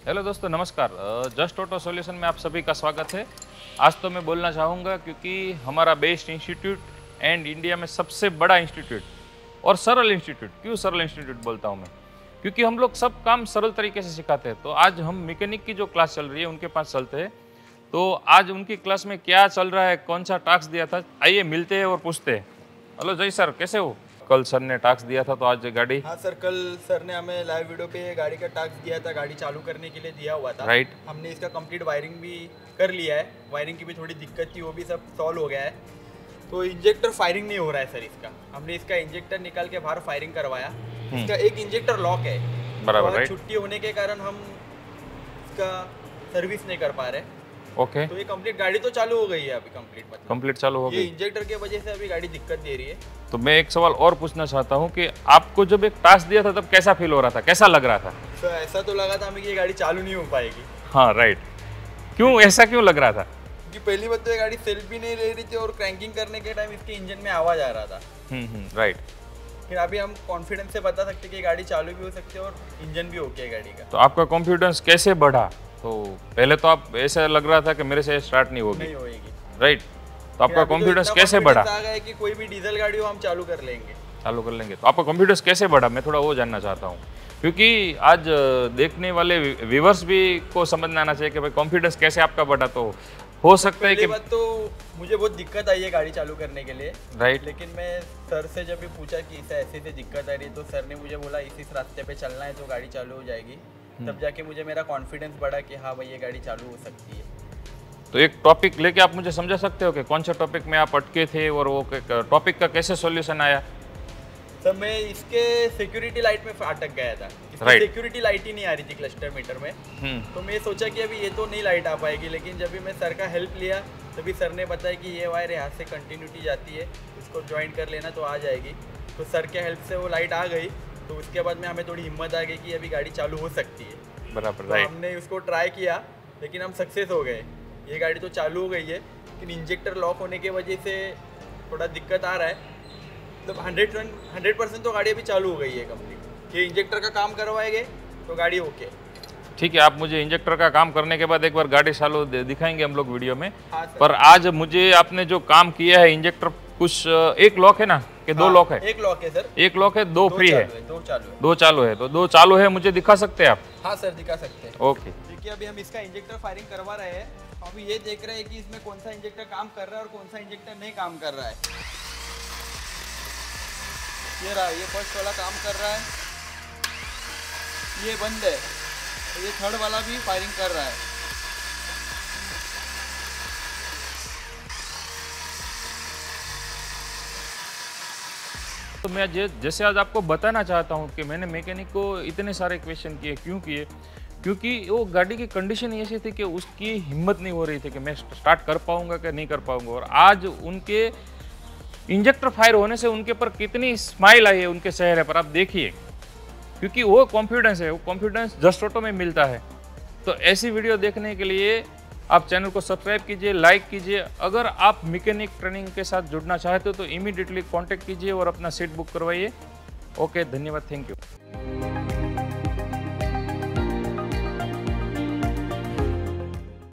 Hello दोस्तों, नमस्कार। Just auto solution में आप सभी का स्वागत है। आज तो मैं बोलना चाहूँगा क्योंकि हमारा बेस्ट इंस्टीट्यूट एंड इंडिया में सबसे बड़ा इंस्टीट्यूट और सरल इंस्टीट्यूट। क्यों सरल इंस्टीट्यूट बोलता हूँ मैं? क्योंकि हम लोग सब काम सरल तरीके से सिखाते हैं। तो आज हम मैकेनिक की जो क्लास चल रही है उनके पास चलते हैं। तो आज उनकी क्लास में क्या चल रहा है, कौन सा टास्क दिया था, आइए मिलते हैं और पूछते हैं। हेलो जय सर, कैसे हो? कल सर ने टास्क दिया था तो आज गाड़ी। हाँ सर, कल सर ने हमें लाइव वीडियो पे गाड़ी का टास्क दिया था, गाड़ी चालू करने के लिए दिया हुआ था। राइट। हमने इसका कंप्लीट वायरिंग भी कर लिया है। वायरिंग की भी थोड़ी दिक्कत थी, वो भी सब सॉल्व हो गया है। तो इंजेक्टर फायरिंग नहीं हो रहा है सर इसका। हमने इसका इंजेक्टर निकाल के बाहर फायरिंग करवाया। इसका एक इंजेक्टर लॉक है, बराबर, तो राइट। छुट्टी होने के कारण हम इसका सर्विस नहीं कर पा रहे। ओके, तो ये कंप्लीट गाड़ी तो चालू हो गई है अभी, कंप्लीट मतलब कंप्लीट चालू हो ये गई। इंजेक्टर के वजह से अभी गाड़ी दिक्कत दे रही है। तो मैं एक सवाल और पूछना चाहता हूँ कि आपको जब एक टास्क दिया था तब कैसा फील हो रहा था, कैसा लग रहा था? तो ऐसा तो लगा था हमें कि ये गाड़ी चालू नहीं हो पाएगी, हाँ राइट। क्यों, ऐसा क्यों लग रहा था? क्योंकि पहली बात तो ये गाड़ी सेल्फ भी नहीं ले रही थी और क्रैंकिंग करने के टाइम इसके इंजन में आवाज आ रहा था। राइट। फिर अभी हम कॉन्फिडेंस से बता सकते हैं कि ये गाड़ी चालू भी हो सकती है और इंजन भी ओके है गाड़ी का। तो आपका कॉन्फिडेंस कैसे बढ़ा? तो पहले तो आप ऐसा लग रहा था कि मेरे से स्टार्ट नहीं होगी, नहीं होएगी, राइट। तो आपका फिर अभी तो कॉन्फिडेंस इतना कैसे confidence बढ़ा? आ गया है कि कोई भी डीजल गाड़ी हो हम चालू कर लेंगे। चालू कर लेंगे। तो आपका कॉन्फिडेंस कैसे बढ़ा, मैं थोड़ा वो जानना चाहता हूँ। क्योंकि आज देखने वाले व्यूवर्स भी को समझना आना चाहिए कि भाई कॉन्फिडेंस कैसे आपका बढ़ा। तो हो सकता है पहली कि बात तो मुझे बहुत दिक्कत आई है गाड़ी चालू करने के लिए, राइट। लेकिन मैं सर से जब भी पूछा कि इसे ऐसे से दिक्कत आ रही है तो सर ने मुझे बोला इस रास्ते पे चलना है तो गाड़ी चालू हो जाएगी। तब जाके मुझे मेरा कॉन्फिडेंस बढ़ा कि हाँ भाई ये गाड़ी चालू हो सकती है। तो एक टॉपिक लेके आप मुझे समझा सकते हो कि कौन सा टॉपिक में आप अटके थे और वो टॉपिक का कैसे सॉल्यूशन आया? सर मैं इसके सिक्योरिटी लाइट में अटक गया था। Right. सिक्योरिटी लाइट ही नहीं आ रही थी क्लस्टर मीटर में। तो मैं सोचा कि अभी ये तो नहीं लाइट आ पाएगी, लेकिन जब भी मैं सर का हेल्प लिया तभी सर ने बताया कि ये वायर यहाँ से कंटिन्यूटी जाती है, इसको ज्वाइन कर लेना तो आ जाएगी। तो सर के हेल्प से वो लाइट आ गई। तो उसके बाद में हमें थोड़ी हिम्मत आ गई कि अभी गाड़ी चालू हो सकती है। बराबर, तो राइट। हमने उसको ट्राई किया, लेकिन हम सक्सेस हो गए। ये गाड़ी तो चालू हो गई है, लेकिन इंजेक्टर लॉक होने की वजह से थोड़ा दिक्कत आ रहा है। मतलब 100% तो गाड़ी अभी चालू हो गई है कंप्लीट। ये इंजेक्टर का काम करवाएंगे तो गाड़ी ओके। ठीक है, आप मुझे इंजेक्टर का काम करने के बाद एक बार गाड़ी चालू दिखाएंगे हम लोग वीडियो में। हाँ सर। पर आज मुझे आपने जो काम किया है इंजेक्टर, कुछ एक लॉक है ना कि दो लॉक है? एक लॉक है सर। एक लॉक है, दो फ्री है, दो चालू है। दो चालू है। तो दो चालू है, मुझे दिखा सकते हैं आप? हाँ सर, दिखा सकते हैं। ओके। देखिए अभी हम इसका इंजेक्टर फायरिंग करवा रहे हैं। अभी ये देख रहे हैं कि इसमें कौन सा इंजेक्टर काम कर रहा है और कौन सा इंजेक्टर नहीं काम कर रहा है। ये रहा, ये फर्स्ट वाला काम कर रहा है, ये बंद है। तो ये थर्ड वाला भी फायरिंग कर रहा है। तो मैं जैसे आज आपको बताना चाहता हूँ कि मैंने मैकेनिक को इतने सारे क्वेश्चन किए। क्यों किए? क्योंकि वो गाड़ी की कंडीशन ऐसी थी कि उसकी हिम्मत नहीं हो रही थी कि मैं स्टार्ट कर पाऊंगा कि नहीं कर पाऊंगा। और आज उनके इंजेक्टर फायर होने से उनके पर कितनी स्माइल आई है उनके चेहरे पर, आप देखिए। क्योंकि वो कॉन्फिडेंस है, वो कॉन्फिडेंस जस्ट ऑटो में मिलता है। तो ऐसी वीडियो देखने के लिए आप चैनल को सब्सक्राइब कीजिए, लाइक कीजिए। अगर आप मैकेनिक ट्रेनिंग के साथ जुड़ना चाहते हो तो इमीडिएटली कांटेक्ट कीजिए और अपना सीट बुक करवाइए। ओके, धन्यवाद, थैंक यू।